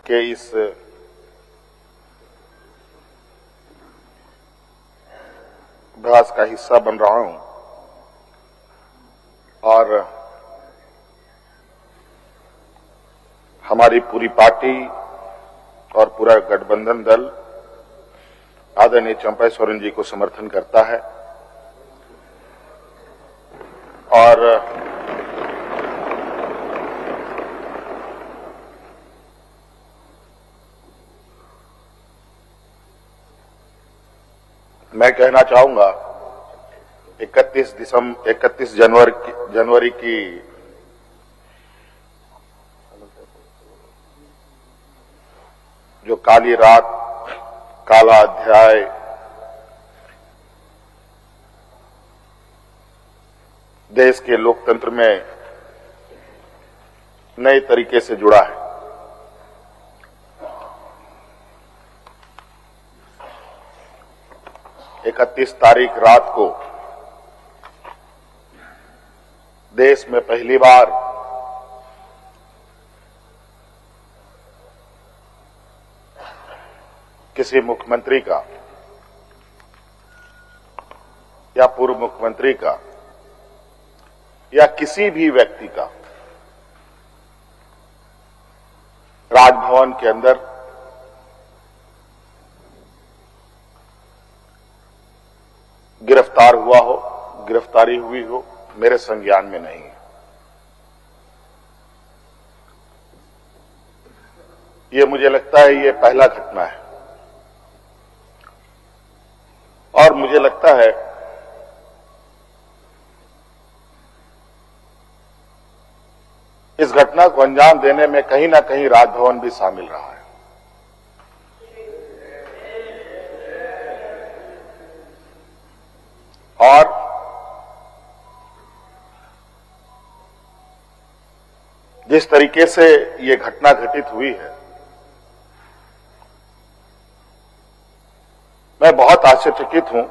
के इस अभ्यास का हिस्सा बन रहा हूं और हमारी पूरी पार्टी और पूरा गठबंधन दल आदरणीय चंपा सोरेन जी को समर्थन करता है और मैं कहना चाहूंगा 31 जनवरी की जो काली रात, काला अध्याय देश के लोकतंत्र में नए तरीके से जुड़ा है। इकतीस तारीख रात को देश में पहली बार किसी मुख्यमंत्री का या पूर्व मुख्यमंत्री का या किसी भी व्यक्ति का राजभवन के अंदर गिरफ्तारी हुई हो, मेरे संज्ञान में नहीं है। ये मुझे लगता है ये पहला घटना है और मुझे लगता है इस घटना को अंजाम देने में कहीं ना कहीं राजभवन भी शामिल रहा है। और जिस तरीके से ये घटना घटित हुई है, मैं बहुत आश्चर्यचकित हूं।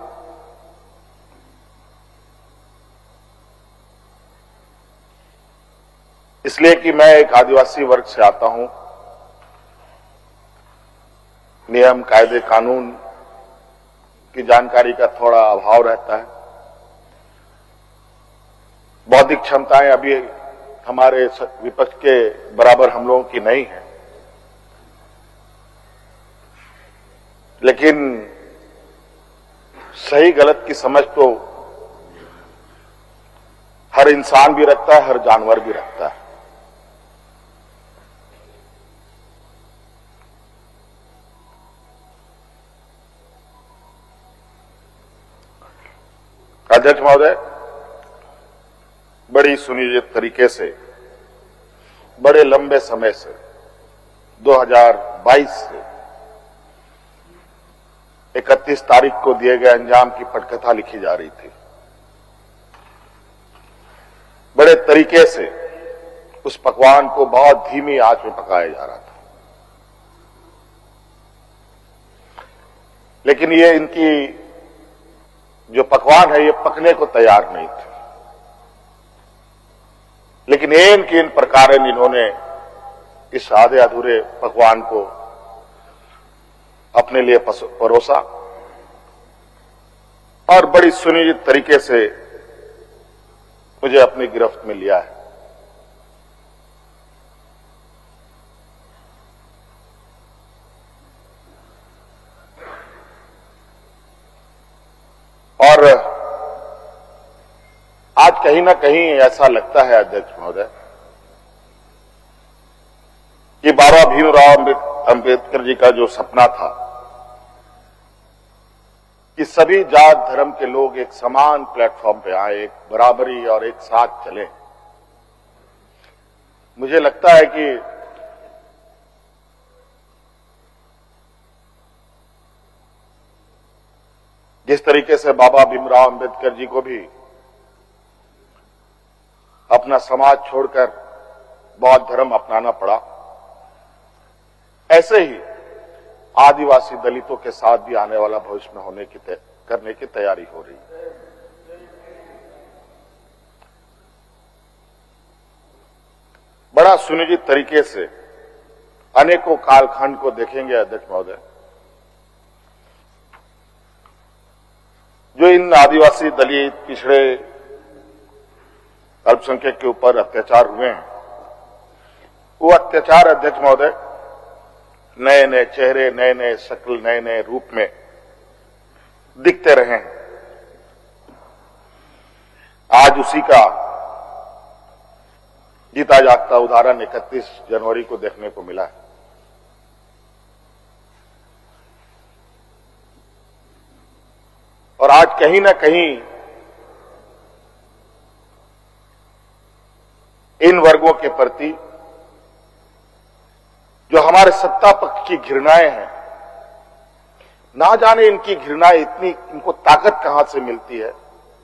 इसलिए कि मैं एक आदिवासी वर्ग से आता हूं। नियम, कायदे, कानून की जानकारी का थोड़ा अभाव रहता है। बौद्धिक क्षमताएं अभी हमारे विपक्ष के बराबर हम लोगों की नहीं है, लेकिन सही गलत की समझ तो हर इंसान भी रखता है, हर जानवर भी रखता है। अध्यक्ष महोदय, बड़ी सुनियोजित तरीके से, बड़े लंबे समय से 2022 से 31 तारीख को दिए गए अंजाम की पटकथा लिखी जा रही थी। बड़े तरीके से उस पकवान को बहुत धीमी आंच में पकाया जा रहा था, लेकिन ये इनकी जो पकवान है ये पकने को तैयार नहीं थे। लेकिन इन प्रकार इन्होंने इस आधे अधूरे पकवान को अपने लिए परोसा और बड़ी सुनियोजित तरीके से मुझे अपनी गिरफ्त में लिया है। और आज कहीं ना कहीं ऐसा लगता है अध्यक्ष महोदय कि बाबा भीमराव अंबेडकर जी का जो सपना था कि सभी जात धर्म के लोग एक समान प्लेटफॉर्म पे आए, एक बराबरी और एक साथ चले, मुझे लगता है कि जिस तरीके से बाबा भीमराव अंबेडकर जी को भी अपना समाज छोड़कर बौद्ध धर्म अपनाना पड़ा, ऐसे ही आदिवासी दलितों के साथ भी आने वाला भविष्य में करने की तैयारी हो रही है। बड़ा सुनियोजित तरीके से अनेकों कालखंड को देखेंगे अध्यक्ष महोदय, जो इन आदिवासी, दलित, पिछड़े, अल्पसंख्यक के ऊपर अत्याचार हुए हैं, वो अत्याचार अध्यक्ष महोदय नए नए चेहरे, नए नए शक्ल, नए नए रूप में दिखते रहे हैं। आज उसी का जीता जागता उदाहरण 31 जनवरी को देखने को मिला है। और आज कहीं ना कहीं इन वर्गों के प्रति जो हमारे सत्ता पक्ष की घृणाएं हैं, ना जाने इनकी घृणाएं इतनी, इनको ताकत कहां से मिलती है,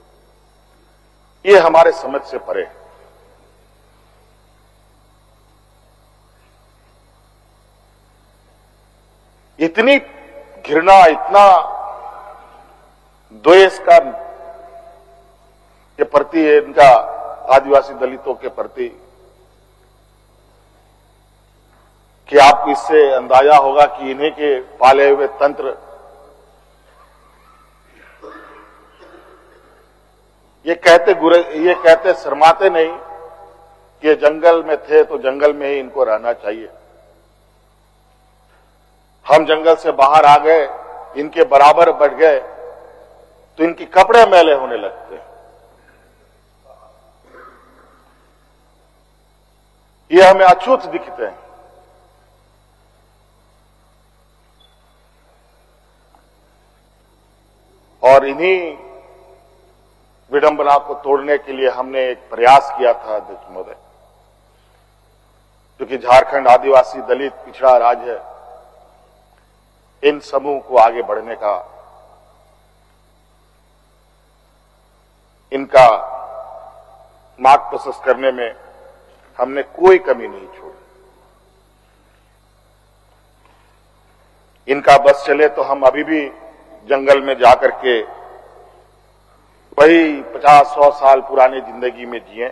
ये हमारे समझ से परे है। इतनी घृणा, इतना द्वेष का के प्रति इनका आदिवासी दलितों के प्रति कि आपको इससे अंदाजा होगा कि इन्हीं के पाले हुए तंत्र ये कहते शर्माते नहीं कि ये जंगल में थे तो जंगल में ही इनको रहना चाहिए। हम जंगल से बाहर आ गए, इनके बराबर बढ़ गए तो इनके कपड़े मैले होने लगते हैं। ये हमें अछूत दिखते हैं। और इन्हीं विडंबना को तोड़ने के लिए हमने एक प्रयास किया था अध्यक्ष महोदय, क्योंकि झारखंड आदिवासी, दलित, पिछड़ा राज्य है, इन समूह को आगे बढ़ने का, इनका मार्ग प्रशस्त करने में हमने कोई कमी नहीं छोड़ी। इनका बस चले तो हम अभी भी जंगल में जाकर के वही 50-100 साल पुरानी जिंदगी में जिए।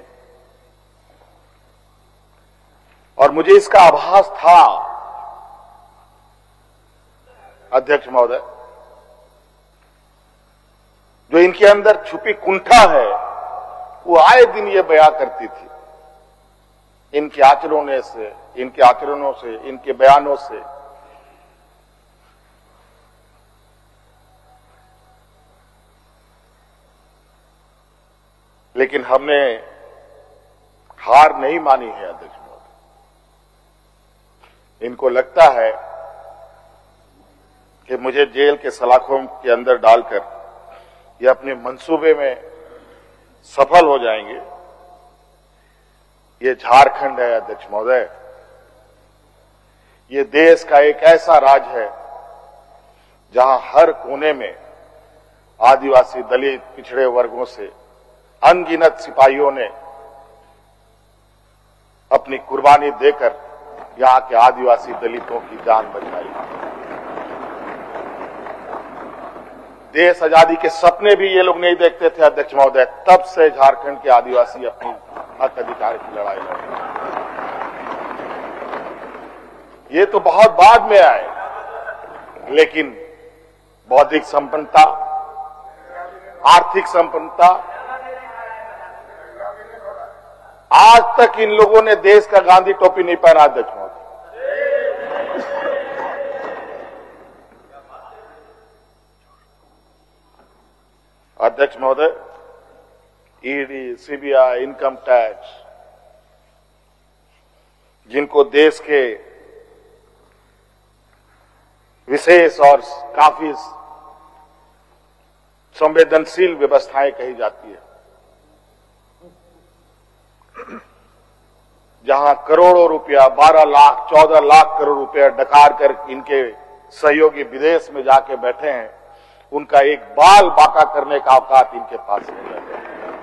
और मुझे इसका आभास था अध्यक्ष महोदय, जो इनके अंदर छुपी कुंठा है वो आए दिन ये बयां करती थी, इनके आचरणों से, इनके बयानों से। लेकिन हमने हार नहीं मानी है अध्यक्ष महोदय। इनको लगता है कि मुझे जेल के सलाखों के अंदर डालकर ये अपने मंसूबे में सफल हो जाएंगे। ये झारखंड है अध्यक्ष महोदय, ये देश का एक ऐसा राज्य है जहां हर कोने में आदिवासी, दलित, पिछड़े वर्गों से अनगिनत सिपाहियों ने अपनी कुर्बानी देकर यहां के आदिवासी दलितों की जान बचाई। देश आजादी के सपने भी ये लोग नहीं देखते थे अध्यक्ष महोदय, तब से झारखंड के आदिवासी अपनी हक अधिकार की लड़ाई लड़ रहे। ये तो बहुत बाद में आए, लेकिन बौद्धिक संपन्नता, आर्थिक संपन्नता, आज तक इन लोगों ने देश का गांधी टोपी नहीं पहना अध्यक्ष महोदय। अध्यक्ष महोदय, ईडी, सीबीआई, इनकम टैक्स, जिनको देश के विशेष और काफी संवेदनशील व्यवस्थाएं कही जाती है, जहां करोड़ों रुपया, 12 लाख, 14 लाख करोड़ रुपया डकार कर इनके सहयोगी विदेश में जाके बैठे हैं, उनका एक बाल बाका करने का औकात इनके पास नहीं है।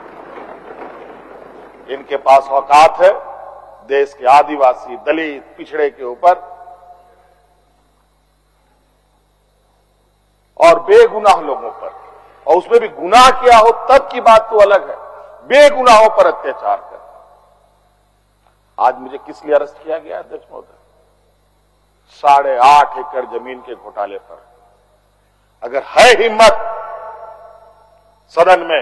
इनके पास औकात है देश के आदिवासी, दलित, पिछड़े के ऊपर, और बेगुनाह लोगों पर, और उसमें भी गुनाह किया हो तब की बात तो अलग है, बेगुनाहों पर अत्याचार कर। आज मुझे किस लिए अरेस्ट किया गया अध्यक्ष महोदय? 8.5 एकड़ जमीन के घोटाले पर। अगर है हिम्मत सदन में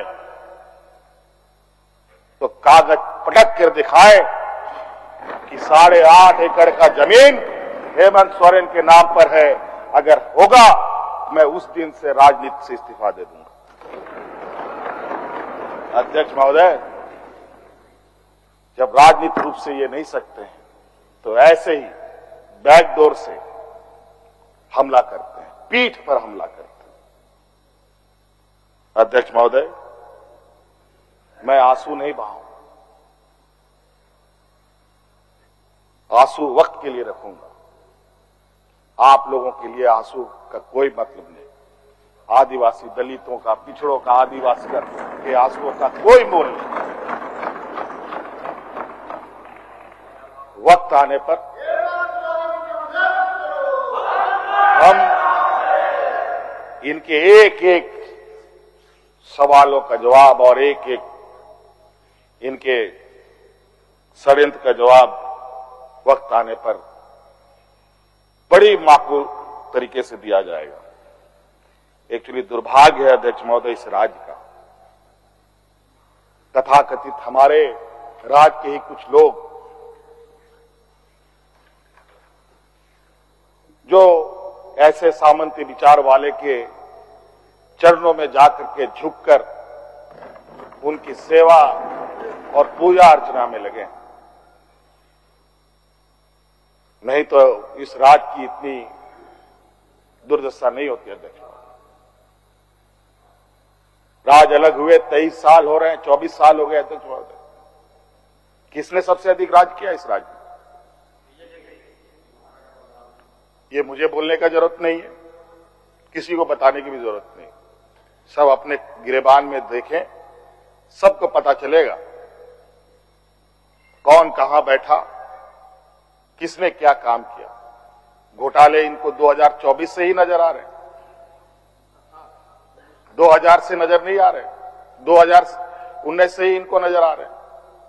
तो कागज पटक कर दिखाए कि 8.5 एकड़ का जमीन हेमंत सोरेन के नाम पर है। अगर होगा मैं उस दिन से राजनीति से इस्तीफा दे दूंगा। अध्यक्ष महोदय, जब राजनीतिक रूप से ये नहीं सकते हैं तो ऐसे ही बैकडोर से हमला करते हैं, पीठ पर हमला करते हैं। अध्यक्ष महोदय, मैं आंसू नहीं बहाऊं, आंसू वक्त के लिए रखूंगा। आप लोगों के लिए आंसू का कोई मतलब नहीं। आदिवासी दलितों का, पिछड़ों का, आदिवासी के आंसुओं का कोई मोल नहीं। वक्त आने पर हम इनके एक एक सवालों का जवाब और एक एक इनके षड्यंत्र का जवाब वक्त आने पर बड़ी माकूल तरीके से दिया जाएगा। एक्चुअली दुर्भाग्य है अध्यक्ष महोदय इस राज्य का, तथाकथित हमारे राज्य के ही कुछ लोग जो ऐसे सामंती विचार वाले के चरणों में जाकर के झुककर उनकी सेवा और पूजा अर्चना में लगे। नहीं तो इस राज्य की इतनी दुर्दशा नहीं होती। अध्यक्ष, राज अलग हुए 23 साल हो रहे हैं, 24 साल हो गए। अध्यक्ष महोदय, किसने सबसे अधिक राज किया इस राज्य में? ये मुझे बोलने का जरूरत नहीं है, किसी को बताने की भी जरूरत नहीं। सब अपने गिरेबान में देखें, सबको पता चलेगा कौन कहां बैठा, किसने क्या काम किया। घोटाले इनको 2024 से ही नजर आ रहे हैं, 2000 से नजर नहीं आ रहे, 2019 से ही इनको नजर आ रहे हैं।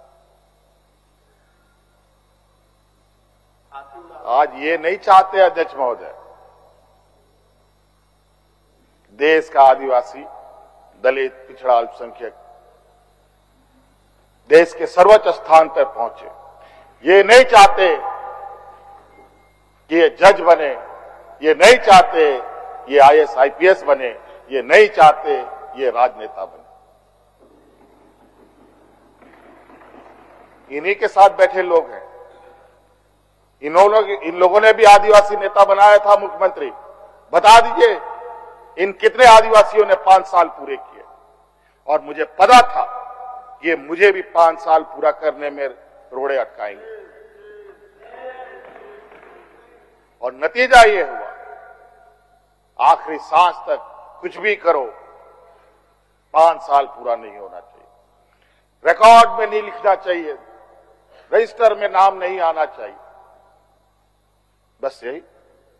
आज ये नहीं चाहते अध्यक्ष महोदय, देश का आदिवासी, दलित, पिछड़ा, अल्पसंख्यक देश के सर्वोच्च स्थान पर पहुंचे। ये नहीं चाहते कि ये जज बने, ये नहीं चाहते ये IAS IPS बने, ये नहीं चाहते ये राजनेता बने। इन्हीं के साथ बैठे लोग हैं। इन लोगों ने भी आदिवासी नेता बनाया था मुख्यमंत्री। बता दीजिए इन कितने आदिवासियों ने 5 साल पूरे किए। और मुझे पता था ये मुझे भी 5 साल पूरा करने में रोड़े अटकाएंगे। और नतीजा ये हुआ, आखिरी सांस तक कुछ भी करो 5 साल पूरा नहीं होना चाहिए, रिकॉर्ड में नहीं लिखना चाहिए, रजिस्टर में नाम नहीं आना चाहिए। बस यही।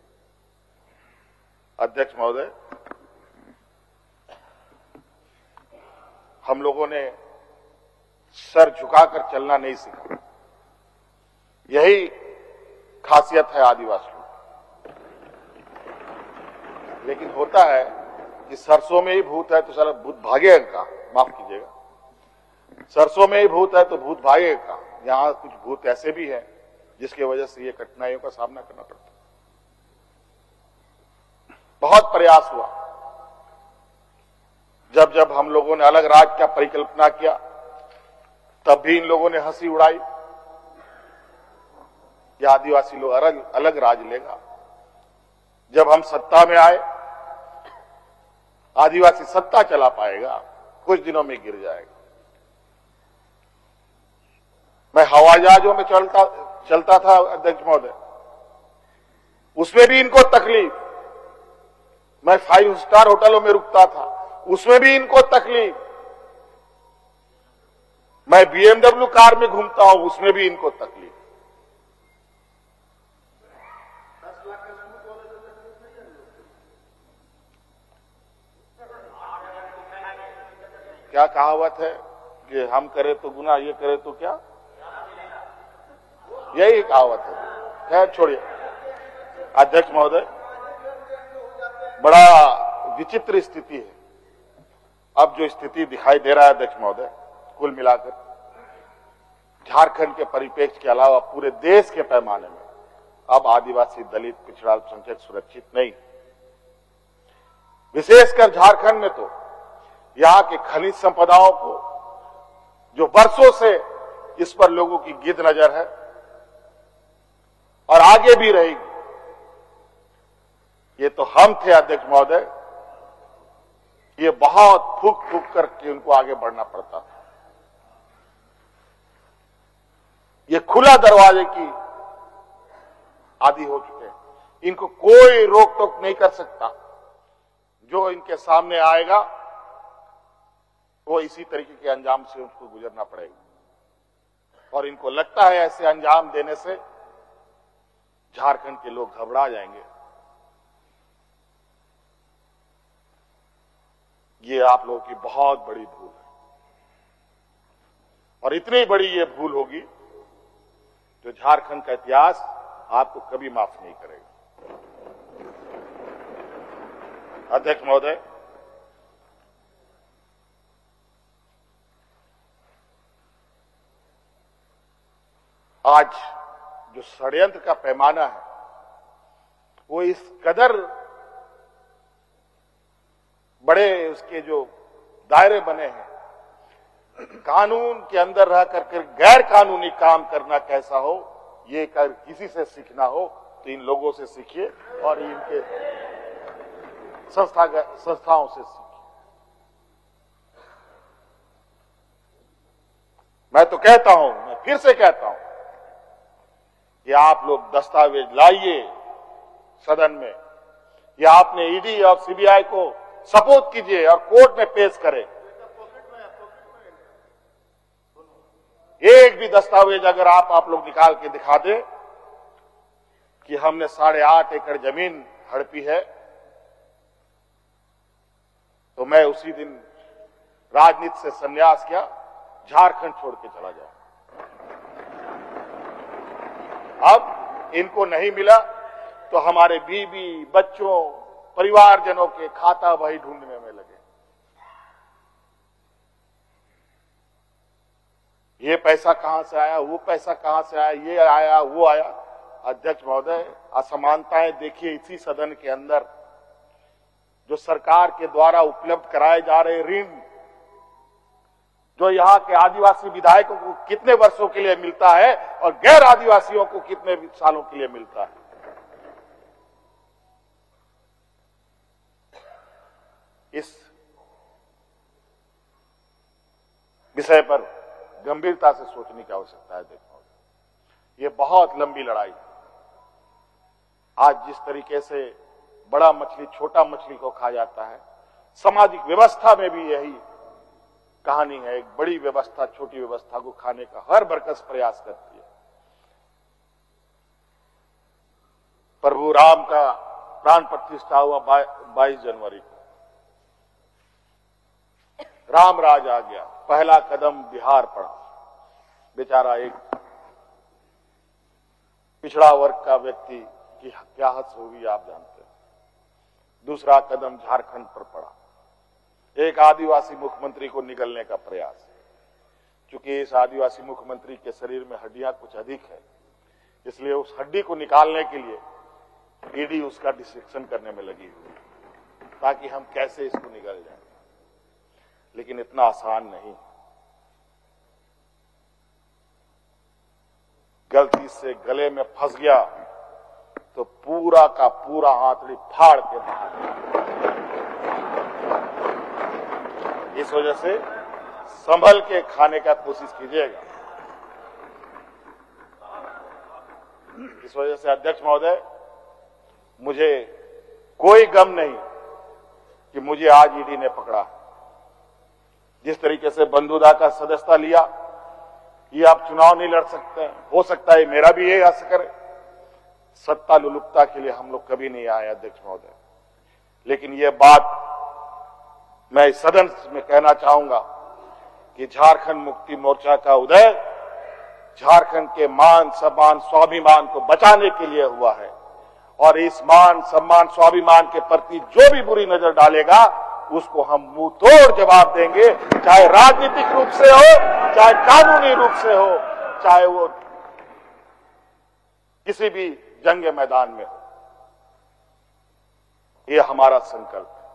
अध्यक्ष महोदय, हम लोगों ने सर झुकाकर चलना नहीं सीखा। यही खासियत है आदिवासियों। लेकिन होता है कि सरसों में ही भूत है तो साला भूत भागेगा का, माफ कीजिएगा, सरसों में ही भूत है तो भूत भागेगा का। यहां कुछ भूत ऐसे भी हैं जिसकी वजह से ये कठिनाइयों का सामना करना पड़ता है। बहुत प्रयास हुआ, जब जब हम लोगों ने अलग राज्य का परिकल्पना किया तब भी इन लोगों ने हंसी उड़ाई कि आदिवासी लोग अलग राज लेगा। जब हम सत्ता में आए, आदिवासी सत्ता चला पाएगा, कुछ दिनों में गिर जाएगा। मैं हवाई जहाजों में चलता था अध्यक्ष महोदय, उसमें भी इनको तकलीफ। मैं 5 स्टार होटलों में रुकता था, उसमें भी इनको तकलीफ। मैं BMW कार में घूमता हूं, उसमें भी इनको तकलीफ। क्या कहावत है कि हम करें तो गुनाह, ये करें तो क्या, यही कहावत है। खैर छोड़िए अध्यक्ष महोदय, बड़ा विचित्र स्थिति है। अब जो स्थिति दिखाई दे रहा है अध्यक्ष महोदय, कुल मिलाकर झारखंड के परिप्रेक्ष्य के अलावा पूरे देश के पैमाने में अब आदिवासी, दलित, पिछड़ा, अल्पसंख्यक सुरक्षित नहीं। विशेषकर झारखंड में तो यहां के खनिज संपदाओं को, जो वर्षों से इस पर लोगों की गिद्ध नजर है और आगे भी रहेगी, ये तो हम थे अध्यक्ष महोदय, ये बहुत फूक फूक करके उनको आगे बढ़ना पड़ता था। ये खुला दरवाजे की आदि हो चुके हैं, इनको कोई रोक टोक नहीं कर सकता। जो इनके सामने आएगा वो इसी तरीके के अंजाम से उसको गुजरना पड़ेगा। और इनको लगता है ऐसे अंजाम देने से झारखंड के लोग घबरा जाएंगे। ये आप लोगों की बहुत बड़ी भूल है, और इतनी बड़ी ये भूल होगी जो झारखंड का इतिहास आपको कभी माफ नहीं करेगा। अध्यक्ष महोदय, आज जो षड्यंत्र का पैमाना है वो इस कदर बड़े उसके जो दायरे बने हैं, कानून के अंदर रह करके गैर कानूनी काम करना कैसा हो, ये कर किसी से सीखना हो तो इन लोगों से सीखिए और इनके संस्थाओं से सीखिए। मैं तो कहता हूं, मैं फिर से कहता हूं कि आप लोग दस्तावेज लाइए सदन में, या आपने ईडी और सीबीआई को सपोर्ट कीजिए और कोर्ट में पेश करें। एक भी दस्तावेज अगर आप लोग निकाल के दिखा दे कि हमने 8.5 एकड़ जमीन हड़पी है, तो मैं उसी दिन राजनीति से संन्यास किया, झारखंड छोड़ के चला जाऊं। अब इनको नहीं मिला तो हमारे बीवी, बच्चों, परिवारजनों के खाता बही ढूंढने में लगे। ये पैसा कहां से आया, वो पैसा कहां से आया, ये आया, वो आया। अध्यक्ष महोदय, असमानताएं देखिए इसी सदन के अंदर। जो सरकार के द्वारा उपलब्ध कराए जा रहे ऋण, जो यहां के आदिवासी विधायकों को कितने वर्षों के लिए मिलता है और गैर आदिवासियों को कितने सालों के लिए मिलता है। इस विषय पर गंभीरता से सोचने की आवश्यकता है। देखो, ये बहुत लंबी लड़ाई। आज जिस तरीके से बड़ा मछली छोटा मछली को खा जाता है, सामाजिक व्यवस्था में भी यही कहानी है। एक बड़ी व्यवस्था छोटी व्यवस्था को खाने का हर बरकस प्रयास करती है। प्रभु राम का प्राण प्रतिष्ठा हुआ 22 जनवरी को। राम राज आ गया, पहला कदम बिहार पड़ा। बेचारा एक पिछड़ा वर्ग का व्यक्ति की क्या हद होगी आप जानते हैं। दूसरा कदम झारखंड पर पड़ा, एक आदिवासी मुख्यमंत्री को निगलने का प्रयास। क्योंकि इस आदिवासी मुख्यमंत्री के शरीर में हड्डियां कुछ अधिक है, इसलिए उस हड्डी को निकालने के लिए ईडी उसका डिसेक्शन करने में लगी हुई, ताकि हम कैसे इसको निगल जाए। लेकिन इतना आसान नहीं। गलती से गले में फंस गया तो पूरा का पूरा हाथड़ी फाड़ के बाहर। इस वजह से संभल के खाने का कोशिश कीजिएगा। इस वजह से अध्यक्ष महोदय, मुझे कोई गम नहीं कि मुझे आज ईडी ने पकड़ा। जिस तरीके से बंधुदा का सदस्यता लिया, ये आप चुनाव नहीं लड़ सकते हैं, हो सकता है मेरा भी ये आस करे। सत्ता लुलुपता के लिए हम लोग कभी नहीं आए अध्यक्ष महोदय। लेकिन ये बात मैं इस सदन में कहना चाहूंगा कि झारखंड मुक्ति मोर्चा का उदय झारखंड के मान, सम्मान, स्वाभिमान को बचाने के लिए हुआ है। और इस मान सम्मान स्वाभिमान के प्रति जो भी बुरी नजर डालेगा उसको हम मुंह तोड़ जवाब देंगे, चाहे राजनीतिक रूप से हो, चाहे कानूनी रूप से हो, चाहे वो किसी भी जंग मैदान में हो। ये हमारा संकल्प है।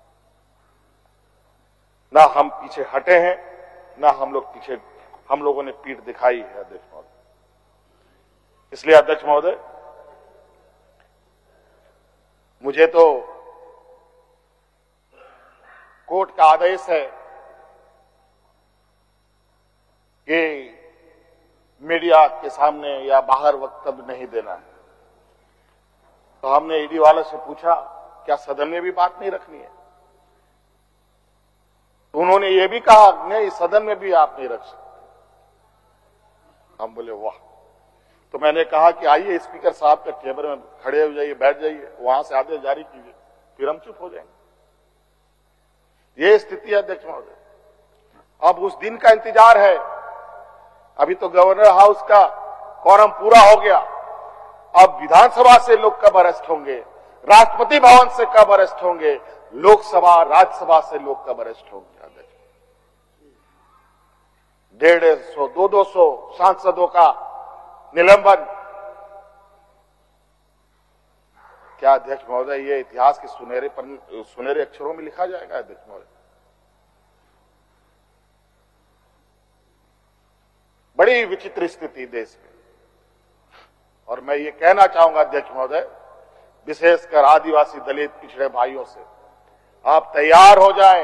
ना हम पीछे हटे हैं, ना हम लोगों ने पीठ दिखाई है अध्यक्ष महोदय। इसलिए अध्यक्ष महोदय, मुझे तो कोर्ट का आदेश है कि मीडिया के सामने या बाहर वक्तव्य नहीं देना है। तो हमने ईडी वाले से पूछा, क्या सदन में भी बात नहीं रखनी है? तो उन्होंने ये भी कहा, नहीं सदन में भी आप नहीं रख सकते। हम बोले वाह। तो मैंने कहा कि आइए स्पीकर साहब के टेबल में खड़े हो जाइए, बैठ जाइए, वहां से आदेश जारी कीजिए, फिर हम चुप हो जाएंगे। ये स्थिति है अध्यक्ष महोदय। अब उस दिन का इंतजार है। अभी तो गवर्नर हाउस का quorum पूरा हो गया। अब विधानसभा से लोग कब अरेस्ट होंगे, राष्ट्रपति भवन से कब अरेस्ट होंगे, लोकसभा राज्यसभा से लोग कब अरेस्ट होंगे? अध्यक्ष, 150, 200 सांसदों का निलंबन। क्या अध्यक्ष महोदय ये इतिहास के सुनहरे अक्षरों में लिखा जाएगा? अध्यक्ष महोदय, बड़ी विचित्र स्थिति देश में। और मैं ये कहना चाहूंगा अध्यक्ष महोदय, विशेषकर आदिवासी दलित पिछड़े भाइयों से, आप तैयार हो जाएं।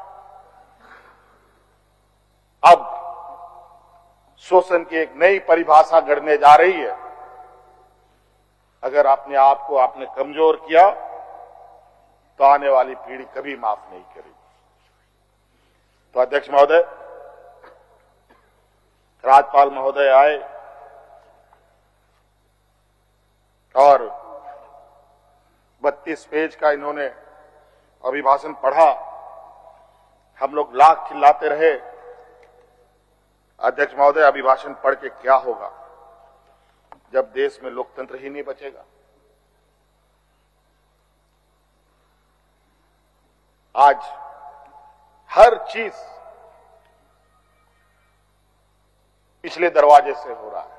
अब शोषण की एक नई परिभाषा गढ़ने जा रही है। अगर अपने आप को आपने कमजोर किया तो आने वाली पीढ़ी कभी माफ नहीं करेगी। तो अध्यक्ष महोदय, राज्यपाल महोदय आए और 32 पेज का इन्होंने अभिभाषण पढ़ा। हम लोग लाख चिल्लाते रहे। अध्यक्ष महोदय, अभिभाषण पढ़ के क्या होगा जब देश में लोकतंत्र ही नहीं बचेगा? आज हर चीज पिछले दरवाजे से हो रहा है।